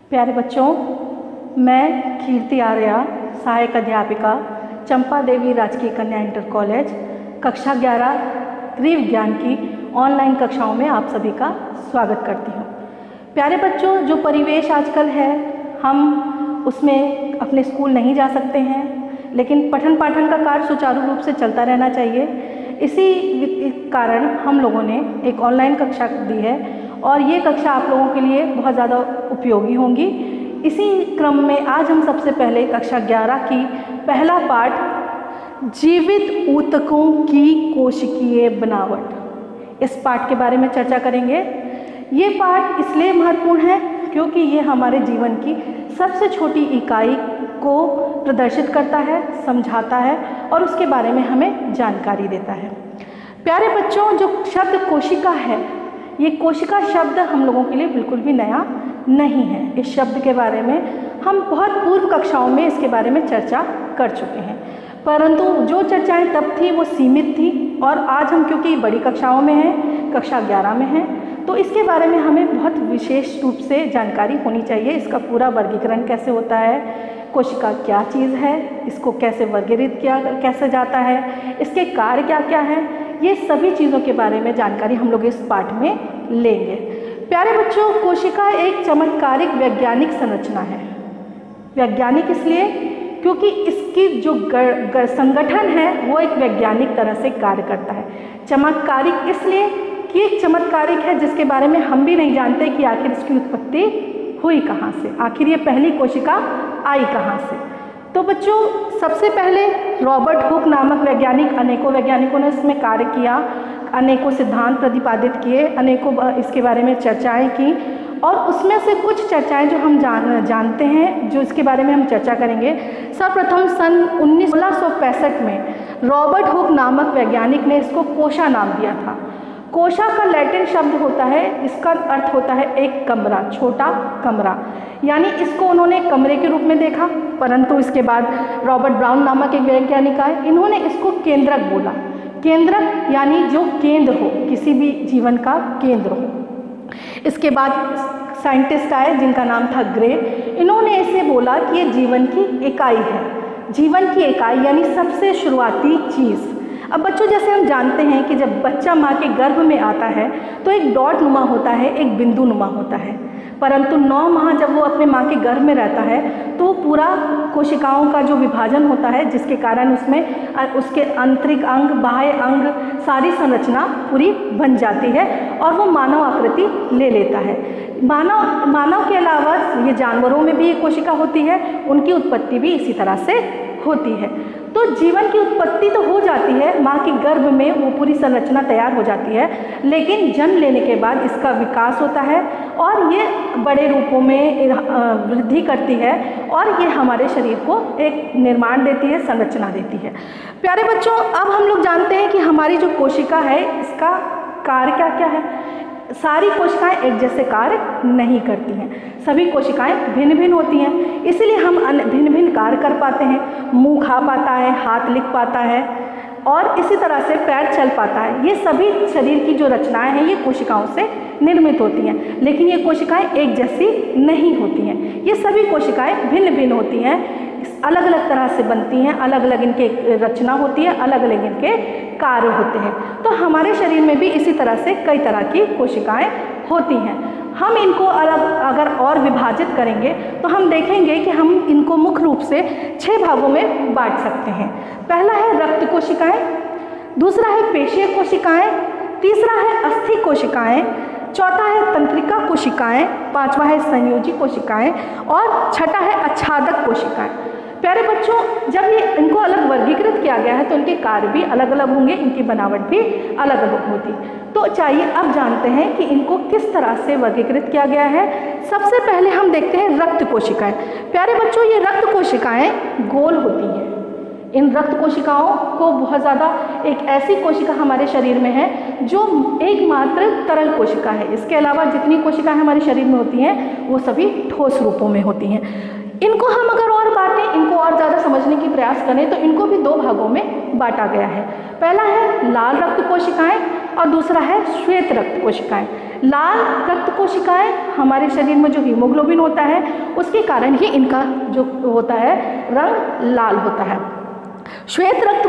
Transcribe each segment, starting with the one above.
प्यारे बच्चों, मैं कीर्ति आर्या, सहायक अध्यापिका, चंपा देवी राजकीय कन्या इंटर कॉलेज, कक्षा 11 गृह विज्ञान की ऑनलाइन कक्षाओं में आप सभी का स्वागत करती हूँ। प्यारे बच्चों, जो परिवेश आजकल है, हम उसमें अपने स्कूल नहीं जा सकते हैं, लेकिन पठन पाठन का कार्य सुचारू रूप से चलता रहना चाहिए। इसी कारण हम लोगों ने एक ऑनलाइन कक्षा दी है और ये कक्षा आप लोगों के लिए बहुत ज़्यादा उपयोगी होंगी। इसी क्रम में आज हम सबसे पहले कक्षा 11 की पहला पाठ जीवित ऊतकों की कोशिकीय बनावट, इस पाठ के बारे में चर्चा करेंगे। ये पाठ इसलिए महत्वपूर्ण है क्योंकि ये हमारे जीवन की सबसे छोटी इकाई को प्रदर्शित करता है, समझाता है और उसके बारे में हमें जानकारी देता है। प्यारे बच्चों, जो शब्द कोशिका है, ये कोशिका शब्द हम लोगों के लिए बिल्कुल भी नया नहीं है। इस शब्द के बारे में हम बहुत पूर्व कक्षाओं में इसके बारे में चर्चा कर चुके हैं, परंतु जो चर्चाएं तब थी वो सीमित थी और आज हम क्योंकि बड़ी कक्षाओं में हैं, कक्षा 11 में हैं, तो इसके बारे में हमें बहुत विशेष रूप से जानकारी होनी चाहिए। इसका पूरा वर्गीकरण कैसे होता है, कोशिका क्या चीज़ है, इसको कैसे वर्गीकृत किया कैसे जाता है, इसके कार्य क्या क्या है, ये सभी चीज़ों के बारे में जानकारी हम लोग इस पाठ में लेंगे। प्यारे बच्चों, कोशिका एक चमत्कारिक वैज्ञानिक संरचना है। वैज्ञानिक इसलिए क्योंकि इसकी जो संगठन है वो एक वैज्ञानिक तरह से कार्य करता है। चमत्कारिक इसलिए कि एक चमत्कारिक है जिसके बारे में हम भी नहीं जानते कि आखिर इसकी उत्पत्ति हुई कहाँ से, आखिर ये पहली कोशिका आई कहाँ से। तो बच्चों, सबसे पहले रॉबर्ट हुक नामक वैज्ञानिक, अनेकों वैज्ञानिकों ने इसमें कार्य किया, अनेकों सिद्धांत प्रतिपादित किए, अनेकों इसके बारे में चर्चाएं की और उसमें से कुछ चर्चाएं जो हम जानते हैं, जो इसके बारे में हम चर्चा करेंगे। सर्वप्रथम सन 1665 में रॉबर्ट हुक नामक वैज्ञानिक ने इसको कोशा नाम दिया था। कोशा का लैटिन शब्द होता है, इसका अर्थ होता है एक कमरा, छोटा कमरा, यानी इसको उन्होंने कमरे के रूप में देखा। परंतु इसके बाद रॉबर्ट ब्राउन नामक एक वैज्ञानिक आए, इन्होंने इसको केंद्रक बोला। केंद्रक यानी जो केंद्र हो, किसी भी जीवन का केंद्र हो। इसके बाद साइंटिस्ट आए जिनका नाम था ग्रे, इन्होंने इसे बोला कि ये जीवन की इकाई है, जीवन की इकाई यानी सबसे शुरुआती चीज़। अब बच्चों, जैसे हम जानते हैं कि जब बच्चा माँ के गर्भ में आता है तो एक डॉट नुमा होता है, एक बिंदु नुमा होता है, परंतु 9 माह जब वो अपने माँ के गर्भ में रहता है तो पूरा कोशिकाओं का जो विभाजन होता है, जिसके कारण उसमें उसके आंतरिक अंग, बाह्य अंग, सारी संरचना पूरी बन जाती है और वो मानव आकृति ले लेता है। मानव के अलावा ये जानवरों में भी एक कोशिका होती है, उनकी उत्पत्ति भी इसी तरह से होती है। तो जीवन की उत्पत्ति तो हो जाती है, माँ के गर्भ में वो पूरी संरचना तैयार हो जाती है, लेकिन जन्म लेने के बाद इसका विकास होता है और ये बड़े रूपों में वृद्धि करती है और ये हमारे शरीर को एक निर्माण देती है, संरचना देती है। प्यारे बच्चों, अब हम लोग जानते हैं कि हमारी जो कोशिका है इसका कार्य क्या क्या है। सारी कोशिकाएं एक जैसे कार्य नहीं करती हैं, सभी कोशिकाएं भिन्न भिन्न होती हैं, इसलिए हम भिन्न भिन्न कार्य कर पाते हैं। मुंह खा पाता है, हाथ लिख पाता है और इसी तरह से पैर चल पाता है। ये सभी शरीर की जो रचनाएं हैं ये कोशिकाओं से निर्मित होती हैं, लेकिन ये कोशिकाएं एक जैसी नहीं होती हैं। ये सभी कोशिकाएं भिन्न भिन्न होती हैं, अलग अलग तरह से बनती हैं, अलग अलग इनके रचना होती है, अलग अलग इनके कार्य होते हैं। तो हमारे शरीर में भी इसी तरह से कई तरह की कोशिकाएं होती हैं। हम इनको अलग अगर और विभाजित करेंगे तो हम देखेंगे कि हम इनको मुख्य रूप से 6 भागों में बांट सकते हैं। पहला है रक्त कोशिकाएं, दूसरा है पेशीय कोशिकाएं, तीसरा है अस्थि कोशिकाएं, चौथा है तंत्रिका कोशिकाएं, पांचवा है संयोजी कोशिकाएं और छठा है आच्छादक कोशिकाएं। प्यारे बच्चों, जब ये इनको अलग वर्गीकृत किया गया है तो इनके कार्य भी अलग अलग होंगे, इनकी बनावट भी अलग अलग होती। तो चाहिए अब जानते हैं कि इनको किस तरह से वर्गीकृत किया गया है। सबसे पहले हम देखते हैं रक्त कोशिकाएं। प्यारे बच्चों, ये रक्त कोशिकाएं गोल होती हैं। इन रक्त कोशिकाओं को बहुत ज़्यादा, एक ऐसी कोशिका हमारे शरीर में है जो एकमात्र तरल कोशिका है। इसके अलावा जितनी कोशिकाएं हमारे शरीर में होती हैं वो सभी ठोस रूपों में होती हैं। इनको हम अगर और बांटें, इनको और ज़्यादा समझने की प्रयास करें तो इनको भी 2 भागों में बांटा गया है। पहला है लाल रक्त कोशिकाएं और दूसरा है श्वेत रक्त कोशिकाएं। लाल रक्त कोशिकाएं हमारे शरीर में जो हीमोग्लोबिन होता है उसके कारण ही इनका जो होता है रंग लाल होता है। श्वेत रक्त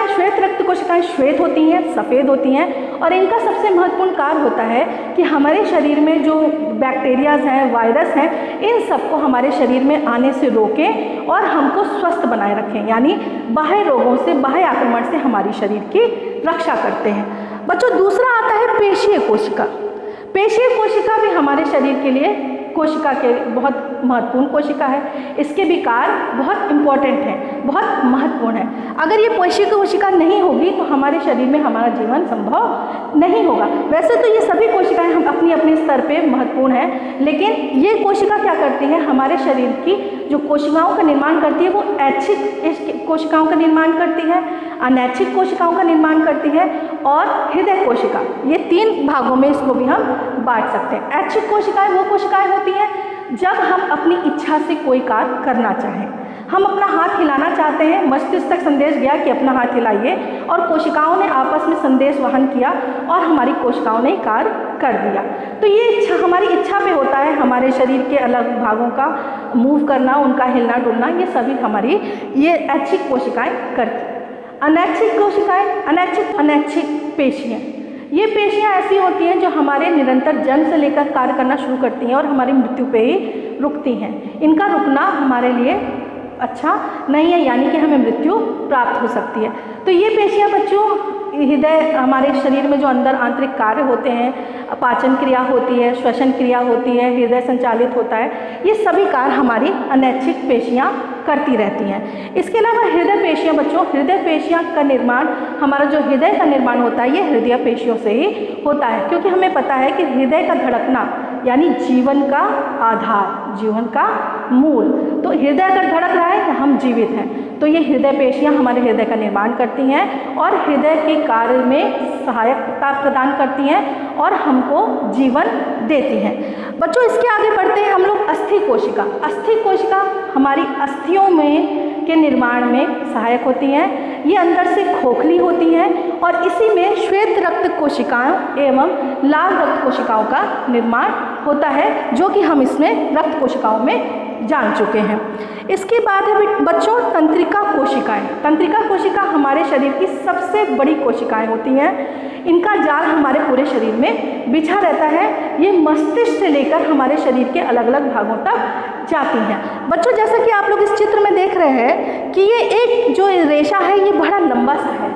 कोशिकाएं श्वेत होती हैं, सफ़ेद होती हैं और इनका सबसे महत्वपूर्ण कार्य होता है कि हमारे शरीर में जो बैक्टीरियाज हैं, वायरस हैं, इन सबको हमारे शरीर में आने से रोकें और हमको स्वस्थ बनाए रखें, यानी बाह्य रोगों से, बाह्य आक्रमण से हमारी शरीर की रक्षा करते हैं। बच्चों, दूसरा आता है पेशीय कोशिका। पेशीय कोशिका भी हमारे शरीर के लिए कोशिका के बहुत महत्वपूर्ण कोशिका है। इसके भी कार्य बहुत इम्पॉर्टेंट हैं, बहुत महत्वपूर्ण है। अगर ये पेशीय कोशिका नहीं होगी तो हमारे शरीर में हमारा जीवन संभव नहीं होगा। वैसे तो ये सभी कोशिकाएं हम अपनी अपने स्तर पे महत्वपूर्ण हैं, लेकिन ये कोशिका क्या करती है, हमारे शरीर की जो कोशिकाओं का निर्माण करती है वो ऐच्छिक कोशिकाओं का निर्माण करती है, अनैच्छिक कोशिकाओं का निर्माण करती है और हृदय कोशिका। ये 3 भागों में इसको भी हम बांट सकते हैं। ऐच्छिक कोशिकाएं वो कोशिकाएं होती हैं जब हम अपनी इच्छा से कोई कार्य करना चाहें। हम अपना हाथ हिलाना चाहते हैं, मस्तिष्क तक संदेश गया कि अपना हाथ हिलाइए और कोशिकाओं ने आपस में संदेश वहन किया और हमारी कोशिकाओं ने कार्य कर दिया। तो ये इच्छा हमारी इच्छा पे होता है, हमारे शरीर के अलग भागों का मूव करना, उनका हिलना डुलना, ये सभी हमारी ये ऐच्छिक कोशिकाएं करती। अनैच्छिक कोशिकाएं, अनैच्छिक पेशियाँ, ये पेशियाँ ऐसी होती हैं जो हमारे निरंतर जन्म से लेकर कार्य करना शुरू करती हैं और हमारी मृत्यु पे ही रुकती हैं। इनका रुकना हमारे लिए अच्छा नहीं है, यानी कि हमें मृत्यु प्राप्त हो सकती है। तो ये पेशियाँ बच्चों, हृदय, हमारे शरीर में जो अंदर आंतरिक कार्य होते हैं, पाचन क्रिया होती है, श्वसन क्रिया होती है, हृदय संचालित होता है, ये सभी कार्य हमारी अनैच्छिक पेशियाँ करती रहती हैं। इसके अलावा हृदय पेशियाँ बच्चों, हृदय पेशियाँ का निर्माण, हमारा जो हृदय का निर्माण होता है ये हृदय पेशियों से ही होता है, क्योंकि हमें पता है कि हृदय का धड़कना यानी जीवन का आधार, जीवन का मूल। तो हृदय अगर धड़क रहा है तो हम जीवित हैं। तो ये हृदय पेशियाँ हमारे हृदय का निर्माण करती हैं और हृदय के कार्य में सहायता प्रदान करती हैं और हमको जीवन देती हैं। बच्चों, इसके आगे बढ़ते हैं हम लोग अस्थि कोशिका। अस्थि कोशिका हमारी अस्थियों में के निर्माण में सहायक होती हैं। ये अंदर से खोखली होती हैं और इसी में श्वेत रक्त कोशिकाओं एवं लाल रक्त कोशिकाओं का निर्माण होता है, जो कि हम इसमें रक्त कोशिकाओं में जान चुके हैं। इसके बाद है बच्चों तंत्रिका कोशिकाएं। तंत्रिका कोशिका हमारे शरीर की सबसे बड़ी कोशिकाएं होती हैं। इनका जाल हमारे पूरे शरीर में बिछा रहता है। ये मस्तिष्क से लेकर हमारे शरीर के अलग अलग भागों तक जाती हैं। बच्चों, जैसा कि आप लोग इस चित्र में देख रहे हैं कि ये एक जो रेशा है ये बड़ा लंबा सा है।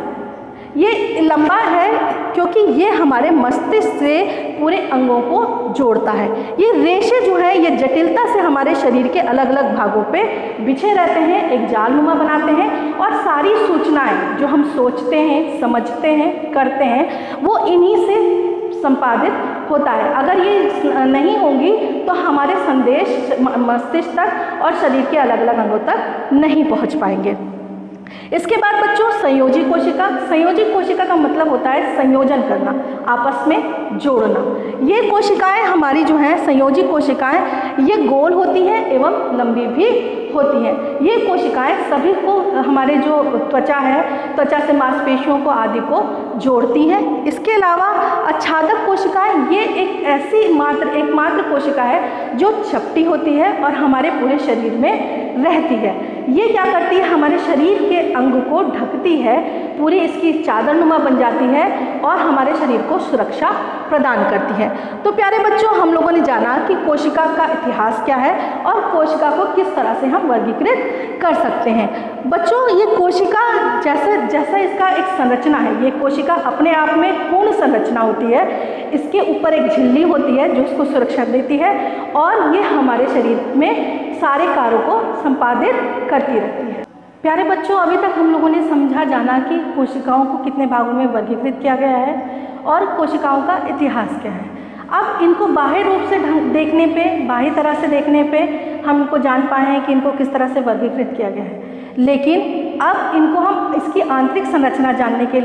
ये लंबा है क्योंकि ये हमारे मस्तिष्क से पूरे अंगों को जोड़ता है। ये रेशे जो है ये जटिलता से हमारे शरीर के अलग अलग भागों पे बिछे रहते हैं, एक जालनुमा बनाते हैं और सारी सूचनाएं जो हम सोचते हैं, समझते हैं, करते हैं वो इन्हीं से संपादित होता है। अगर ये नहीं होंगी तो हमारे संदेश मस्तिष्क तक और शरीर के अलग अलग अंगों तक नहीं पहुँच पाएंगे। इसके बाद बच्चों संयोजी कोशिका। संयोजी कोशिका का मतलब होता है संयोजन करना, आपस में जोड़ना। ये कोशिकाएं हमारी जो हैं संयोजी कोशिकाएं ये गोल होती हैं एवं लंबी भी होती हैं। ये कोशिकाएं सभी को हमारे जो त्वचा है, त्वचा से मांसपेशियों को आदि को जोड़ती हैं। इसके अलावा आच्छादक कोशिकाएं ये एक ऐसी एकमात्र कोशिका है जो चपटी होती है और हमारे पूरे शरीर में रहती है। ये क्या करती है, हमारे शरीर के अंग को ढकती है, पूरी इसकी चादरनुमा बन जाती है और हमारे शरीर को सुरक्षा प्रदान करती है। तो प्यारे बच्चों, हम लोगों ने जाना कि कोशिका का इतिहास क्या है और कोशिका को किस तरह से हम वर्गीकृत कर सकते हैं। बच्चों, ये कोशिका जैसा इसका एक संरचना है, ये कोशिका अपने आप में पूर्ण संरचना होती है। इसके ऊपर एक झिल्ली होती है जो इसको सुरक्षा देती है और ये हमारे शरीर में सारे कार्यों को संपादित करती रहती है। प्यारे बच्चों, अभी तक हम लोगों ने समझा जाना कि कोशिकाओं को कितने भागों में वर्गीकृत किया गया है और कोशिकाओं का इतिहास क्या है। अब इनको बाह्य रूप से देखने पे, बाह्य तरह से देखने पे हम इनको जान पाए हैं कि इनको किस तरह से वर्गीकृत किया गया है, लेकिन अब इनको हम इसकी आंतरिक संरचना जानने के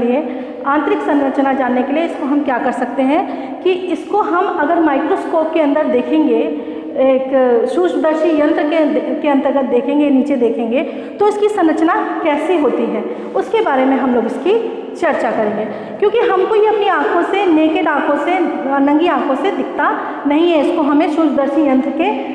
लिए इसको हम क्या कर सकते हैं कि इसको हम अगर माइक्रोस्कोप के अंदर देखेंगे एक सूक्ष्मदर्शी यंत्र के अंतर्गत देखेंगे, नीचे देखेंगे तो इसकी संरचना कैसी होती है, उसके बारे में हम लोग इसकी चर्चा करेंगे। क्योंकि हमको ये अपनी आँखों से, नेकेड आँखों से, नंगी आँखों से दिखता नहीं है, इसको हमें सूक्ष्मदर्शी यंत्र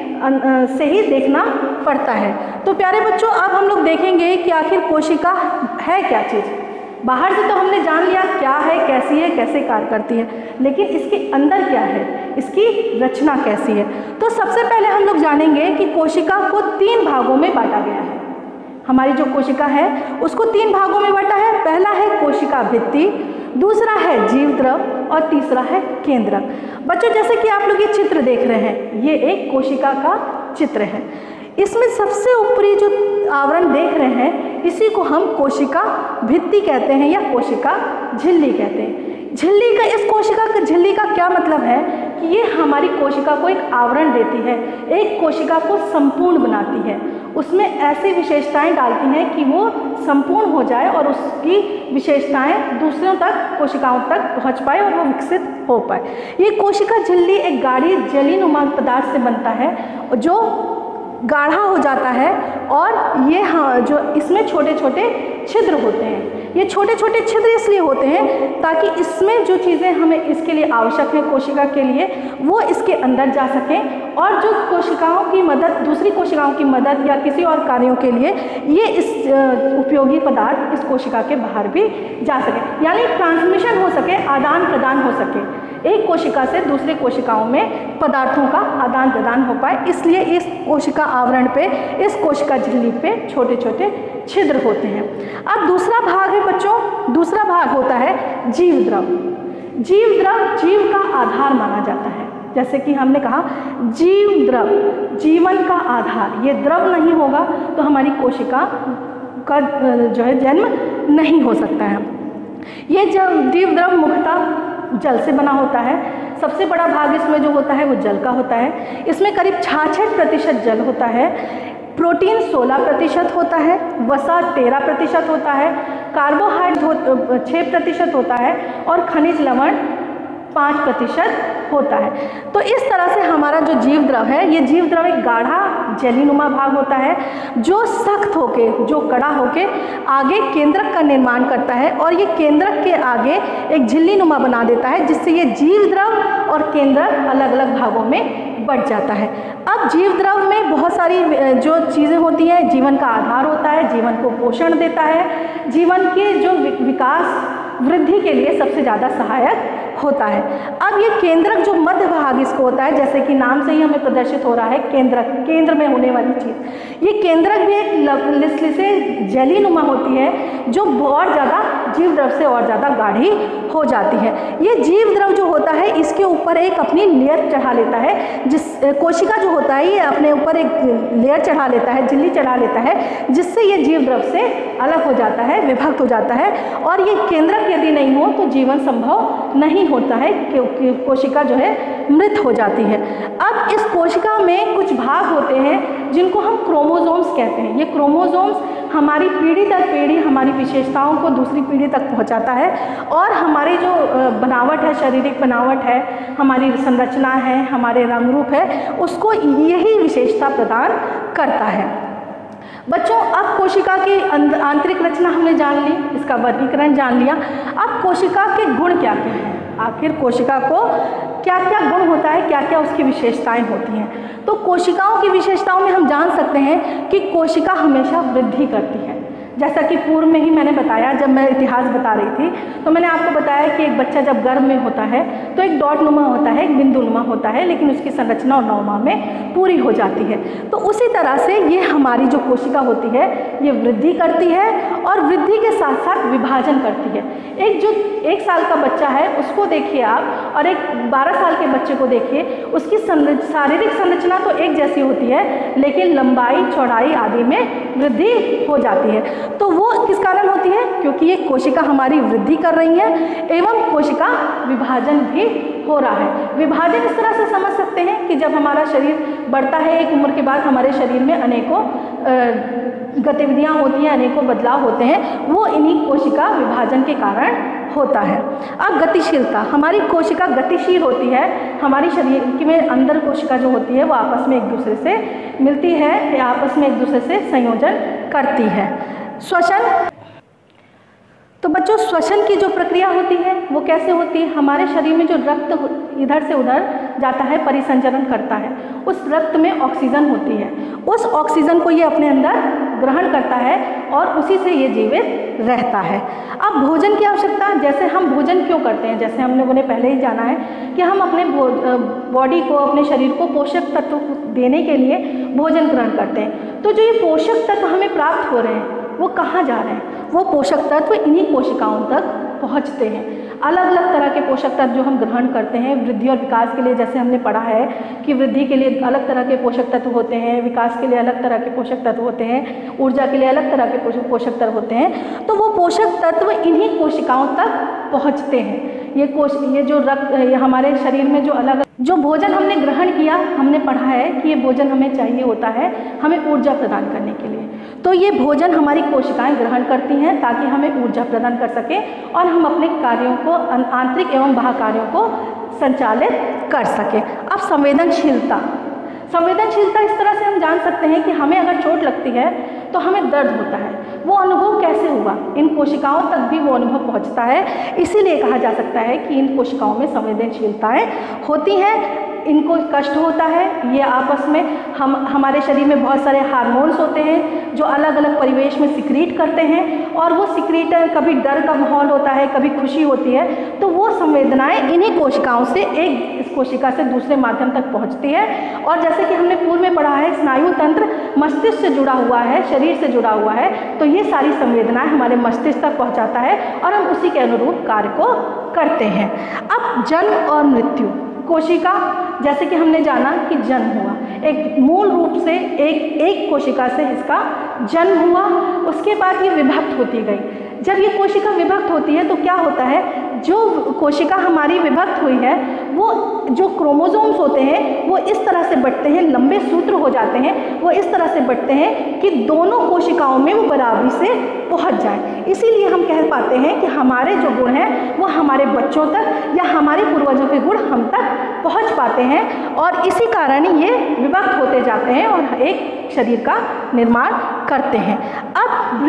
के से ही देखना पड़ता है। तो प्यारे बच्चों, अब हम लोग देखेंगे कि आखिर कोशिका है क्या चीज़। बाहर से तो हमने जान लिया क्या है, कैसी है, कैसे कार्य करती है, लेकिन इसके अंदर क्या है, इसकी रचना कैसी है। तो सबसे पहले हम लोग जानेंगे कि कोशिका को 3 भागों में बांटा गया है। हमारी जो कोशिका है उसको 3 भागों में बांटा है। पहला है कोशिका भित्ति, दूसरा है जीव द्रव और तीसरा है केंद्रक। बच्चों, जैसे कि आप लोग ये चित्र देख रहे हैं, ये एक कोशिका का चित्र है। इसमें सबसे ऊपरी जो आवरण देख रहे हैं, इसी को हम कोशिका भित्ति कहते हैं या कोशिका झिल्ली कहते हैं। झिल्ली का, इस कोशिका का, झिल्ली का क्या मतलब है कि ये हमारी कोशिका को एक आवरण देती है, एक कोशिका को संपूर्ण बनाती है, उसमें ऐसी विशेषताएं डालती हैं कि वो संपूर्ण हो जाए और उसकी विशेषताएं दूसरों तक, कोशिकाओं तक पहुंच पाए और वो विकसित हो पाए। ये कोशिका झिल्ली एक गाढ़ी जलीनुमा पदार्थ से बनता है जो गाढ़ा हो जाता है और ये जो इसमें छोटे छोटे छिद्र होते हैं। ये छोटे छोटे छिद्र इसलिए होते हैं ताकि इसमें जो चीज़ें हमें इसके लिए आवश्यक है कोशिका के लिए, वो इसके अंदर जा सकें और जो कोशिकाओं की मदद, दूसरी कोशिकाओं की मदद या किसी और कार्यों के लिए ये इस उपयोगी पदार्थ इस कोशिका के बाहर भी जा सके, यानी ट्रांसमिशन हो सके, आदान प्रदान हो सके, एक कोशिका से दूसरे कोशिकाओं में पदार्थों का आदान प्रदान हो पाए। इसलिए इस कोशिका आवरण पे, इस कोशिका झिल्ली पे छोटे छोटे छिद्र होते हैं। अब दूसरा भाग है बच्चों, दूसरा भाग होता है जीव द्रव। जीव द्रव जीव का आधार माना जाता है। जैसे कि हमने कहा जीव द्रव, जीवन का आधार, ये द्रव नहीं होगा तो हमारी कोशिका का जो है जन्म नहीं हो सकता है। ये जीव द्रव मुख्यतः जल से बना होता है। सबसे बड़ा भाग इसमें जो होता है वो जल का होता है। इसमें करीब 66% जल होता है, प्रोटीन 16% होता है, वसा 13% होता है, कार्बोहाइड्रेट 6% होता है और खनिज लवण 5% होता है। तो इस तरह से हमारा जो जीव द्रव है, ये जीव द्रव एक गाढ़ा जलीनुमा भाग होता है जो सख्त होके, जो कड़ा होके आगे केंद्रक का निर्माण करता है और ये केंद्रक के आगे एक झिल्ली नुमा बना देता है, जिससे ये जीव द्रव और केंद्रक अलग अलग भागों में बढ़ जाता है। अब जीव द्रव में बहुत सारी जो चीज़ें होती हैं, जीवन का आधार होता है, जीवन को पोषण देता है, जीवन के जो विकास वृद्धि के लिए सबसे ज़्यादा सहायक होता है। अब ये केंद्रक जो मध्य भाग इसको होता है, जैसे कि नाम से ही हमें प्रदर्शित हो रहा है केंद्रक, केंद्र में होने वाली चीज़। ये केंद्रक भी एक लिसलिसे जलीनुमा होती है जो बहुत ज़्यादा जीव द्रव से और ज़्यादा गाढ़ी हो जाती है। ये जीव द्रव जो होता है इसके ऊपर एक अपनी लेयर चढ़ा लेता है, जिस कोशिका जो होता है ये अपने ऊपर एक लेयर चढ़ा लेता है, झिल्ली चढ़ा लेता है, जिससे ये जीव द्रव से अलग हो जाता है, विभक्त हो जाता है और ये केंद्रक यदि नहीं हो तो जीवन संभव नहीं होता है, क्योंकि कोशिका जो है मृत हो जाती है। अब इस कोशिका में कुछ भाग होते हैं जिनको हम क्रोमोसोम्स कहते हैं। ये क्रोमोसोम्स हमारी पीढ़ी दर पीढ़ी हमारी विशेषताओं को दूसरी पीढ़ी तक पहुंचाता है और हमारी जो बनावट है, शारीरिक बनावट है, हमारी संरचना है, हमारे रंग रूप है, उसको यही विशेषता प्रदान करता है। बच्चों, अब कोशिका की आंतरिक रचना हमने जान ली, इसका वर्गीकरण जान लिया। अब कोशिका के गुण क्या क्या हैं, आखिर कोशिका को क्या क्या गुण होता है, क्या क्या उसकी विशेषताएं होती हैं। तो कोशिकाओं की विशेषताओं में हम जान सकते हैं कि कोशिका हमेशा वृद्धि करती है। जैसा कि पूर्व में ही मैंने बताया, जब मैं इतिहास बता रही थी तो मैंने आपको बताया कि एक बच्चा जब गर्भ में होता है तो एक डॉट नुमा होता है, एक बिंदु नुमा होता है, लेकिन उसकी संरचना 9 माह में पूरी हो जाती है। तो उसी तरह से ये हमारी जो कोशिका होती है ये वृद्धि करती है और वृद्धि के साथ साथ विभाजन करती है। एक जो 1 साल का बच्चा है उसको देखिए आप और एक 12 साल के बच्चे को देखिए, उसकी शारीरिक संरचना तो एक जैसी होती है लेकिन लंबाई, चौड़ाई आदि में वृद्धि हो जाती है। तो वो किस कारण होती है? क्योंकि ये कोशिका हमारी वृद्धि कर रही है एवं कोशिका विभाजन भी हो रहा है। विभाजन इस तरह से समझ सकते हैं कि जब हमारा शरीर बढ़ता है, एक उम्र के बाद हमारे शरीर में अनेकों गतिविधियां होती हैं, अनेकों बदलाव होते हैं, वो इन्हीं कोशिका विभाजन के कारण होता है। अब गतिशीलता, हमारी कोशिका गतिशील होती है, हमारी शरीर में अंदर कोशिका जो होती है वो आपस में एक दूसरे से मिलती है या आपस में एक दूसरे से संयोजन करती है। श्वसन, तो बच्चों श्वसन की जो प्रक्रिया होती है वो कैसे होती है? हमारे शरीर में जो रक्त इधर से उधर जाता है, परिसंचरण करता है, उस रक्त में ऑक्सीजन होती है, उस ऑक्सीजन को ये अपने अंदर ग्रहण करता है और उसी से ये जीवित रहता है। अब भोजन की आवश्यकता, जैसे हम भोजन क्यों करते हैं, जैसे हम लोगों ने पहले ही जाना है कि हम अपने बॉडी को, अपने शरीर को पोषक तत्व देने के लिए भोजन ग्रहण करते हैं। तो जो ये पोषक तत्व हमें प्राप्त हो रहे हैं वो कहाँ जा रहे हैं? वो पोषक तत्व इन्हीं कोशिकाओं तक पहुँचते हैं। अलग अलग तरह के पोषक तत्व जो हम ग्रहण करते हैं वृद्धि और विकास के लिए, जैसे हमने पढ़ा है कि वृद्धि के लिए अलग तरह के पोषक तत्व होते हैं, विकास के लिए अलग तरह के पोषक तत्व होते हैं, ऊर्जा के लिए अलग तरह के पोषक तत्व होते हैं। तो वो पोषक तत्व इन्हीं कोशिकाओं तक पहुँचते हैं। ये जो रक्त, ये हमारे शरीर में जो अलग जो भोजन हमने ग्रहण किया, हमने पढ़ा है कि ये भोजन हमें चाहिए होता है हमें ऊर्जा प्रदान करने के लिए। तो ये भोजन हमारी कोशिकाएं ग्रहण करती हैं ताकि हमें ऊर्जा प्रदान कर सकें और हम अपने कार्यों को, आंतरिक एवं बाह्य कार्यों को संचालित कर सकें। अब संवेदनशीलता, संवेदनशीलता इस तरह से हम जान सकते हैं कि हमें अगर चोट लगती है तो हमें दर्द होता है, वो अनुभव कैसे हुआ, इन कोशिकाओं तक भी वो अनुभव पहुंचता है। इसीलिए कहा जा सकता है कि इन कोशिकाओं में संवेदनशीलताएं होती हैं, इनको कष्ट होता है। ये आपस में हमारे शरीर में बहुत सारे हार्मोन्स होते हैं जो अलग अलग परिवेश में सिक्रीट करते हैं और वो सिक्रीट, कभी डर का माहौल होता है, कभी खुशी होती है, तो वो संवेदनाएं इन्हीं कोशिकाओं से एक इस कोशिका से दूसरे माध्यम तक पहुंचती है। और जैसे कि हमने पूर्व में पढ़ा है, स्नायु तंत्र मस्तिष्क से जुड़ा हुआ है, शरीर से जुड़ा हुआ है, तो ये सारी संवेदनाएं हमारे मस्तिष्क तक पहुंचाता है और हम उसी के अनुरूप कार्य को करते हैं। अब जन्म और मृत्यु, कोशिका, जैसे कि हमने जाना कि जन्म हुआ, एक मूल रूप से एक कोशिका से इसका जन्म हुआ, उसके बाद ये विभक्त होती गई। जब ये कोशिका विभक्त होती है तो क्या होता है, जो कोशिका हमारी विभक्त हुई है वो जो क्रोमोसोम्स होते हैं वो इस तरह से बढ़ते हैं, लंबे सूत्र हो जाते हैं, वो इस तरह से बढ़ते हैं कि दोनों कोशिकाओं में वो बराबरी से पहुंच जाए। इसीलिए हम कह पाते हैं कि हमारे जो गुण हैं वो हमारे बच्चों तक या हमारे पूर्वजों के गुण हम तक पहुंच पाते हैं और इसी कारण ये विभक्त होते जाते हैं और एक शरीर का निर्माण करते हैं। अब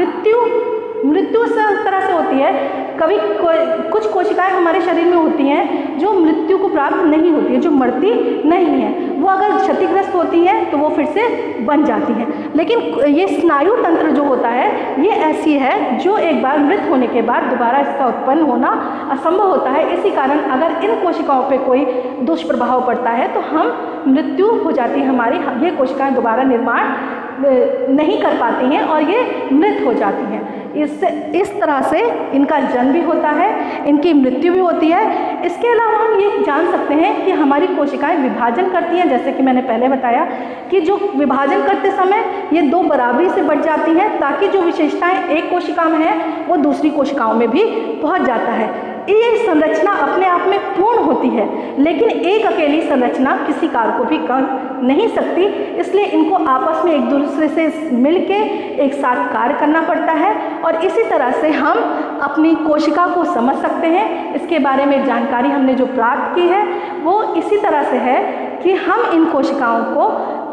मृत्यु इस तरह से होती है, कभी कुछ कोशिकाएं हमारे शरीर में होती हैं जो मृत्यु को प्राप्त नहीं होती है, जो मरती नहीं है, वो अगर क्षतिग्रस्त होती हैं तो वो फिर से बन जाती हैं। लेकिन ये स्नायु तंत्र जो होता है ये ऐसी है जो एक बार मृत होने के बाद दोबारा इसका उत्पन्न होना असंभव होता है। इसी कारण अगर इन कोशिकाओं पर कोई दुष्प्रभाव पड़ता है तो हम मृत्यु हो जाती है हमारी, ये कोशिकाएं दोबारा निर्माण नहीं कर पाती हैं और ये मृत हो जाती हैं। इस तरह से इनका जन्म भी होता है, इनकी मृत्यु भी होती है। इसके अलावा हम ये जान सकते हैं कि हमारी कोशिकाएं विभाजन करती हैं, जैसे कि मैंने पहले बताया कि जो विभाजन करते समय ये दो बराबरी से बढ़ जाती हैं ताकि जो विशेषताएं एक कोशिका में है वो दूसरी कोशिकाओं में भी पहुंच जाता है। ये संरचना अपने आप में पूर्ण होती है, लेकिन एक अकेली संरचना किसी कार्य को भी कर नहीं सकती, इसलिए इनको आपस में एक दूसरे से मिलके एक साथ कार्य करना पड़ता है और इसी तरह से हम अपनी कोशिका को समझ सकते हैं। इसके बारे में जानकारी हमने जो प्राप्त की है वो इसी तरह से है कि हम इन कोशिकाओं को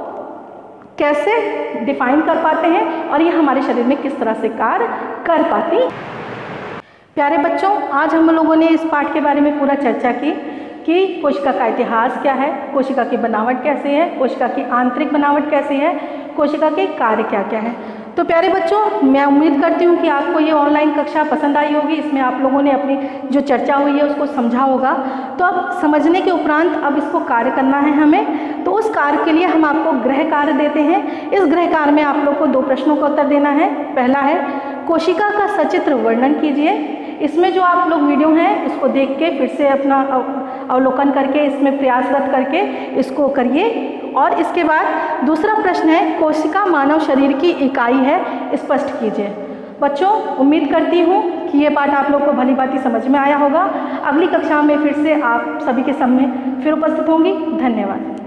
कैसे डिफाइन कर पाते हैं और ये हमारे शरीर में किस तरह से कार्य कर पाती। प्यारे बच्चों, आज हम लोगों ने इस पाठ के बारे में पूरा चर्चा की कि कोशिका का इतिहास क्या है, कोशिका की बनावट कैसे है, कोशिका की आंतरिक बनावट कैसी है, कोशिका के कार्य क्या क्या है। तो प्यारे बच्चों, मैं उम्मीद करती हूँ कि आपको ये ऑनलाइन कक्षा पसंद आई होगी। इसमें आप लोगों ने अपनी जो चर्चा हुई है उसको समझा होगा। तो अब समझने के उपरांत अब इसको कार्य करना है हमें। तो उस कार्य के लिए हम आपको गृह कार्य देते हैं। इस गृह कार्य में आप लोग को 2 प्रश्नों का उत्तर देना है। पहला है, कोशिका का सचित्र वर्णन कीजिए। इसमें जो आप लोग वीडियो हैं इसको देख के फिर से अपना अवलोकन करके इसमें प्रयासरत करके इसको करिए। और इसके बाद दूसरा प्रश्न है, कोशिका मानव शरीर की इकाई है, स्पष्ट कीजिए। बच्चों, उम्मीद करती हूँ कि ये पाठ आप लोग को भली भांति समझ में आया होगा। अगली कक्षा में फिर से आप सभी के सामने फिर उपस्थित होंगी। धन्यवाद।